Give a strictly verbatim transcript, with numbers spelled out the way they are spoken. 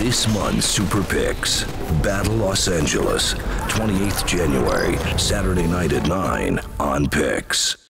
This month's Super Picks. Battle Los Angeles, twenty-eighth January, Saturday night at nine on Picks.